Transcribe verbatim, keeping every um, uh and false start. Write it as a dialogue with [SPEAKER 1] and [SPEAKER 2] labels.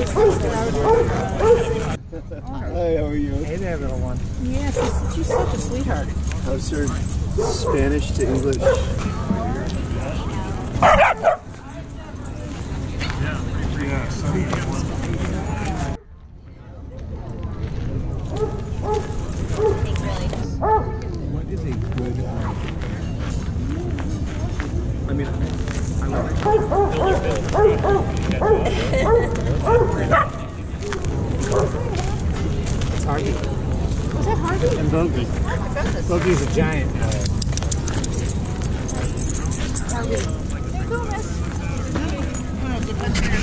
[SPEAKER 1] Hi, how are you?
[SPEAKER 2] Hey there, little one.
[SPEAKER 3] Yeah, she's, she's such a sweetheart.
[SPEAKER 1] How's her Spanish to English?
[SPEAKER 2] What is a good one? I mean, I love it. It's Harvey.
[SPEAKER 3] Was that Harvey?
[SPEAKER 2] And Bogey.
[SPEAKER 3] Oh my goodness.
[SPEAKER 2] Bogey's a giant.
[SPEAKER 3] Harvey. There you go, miss.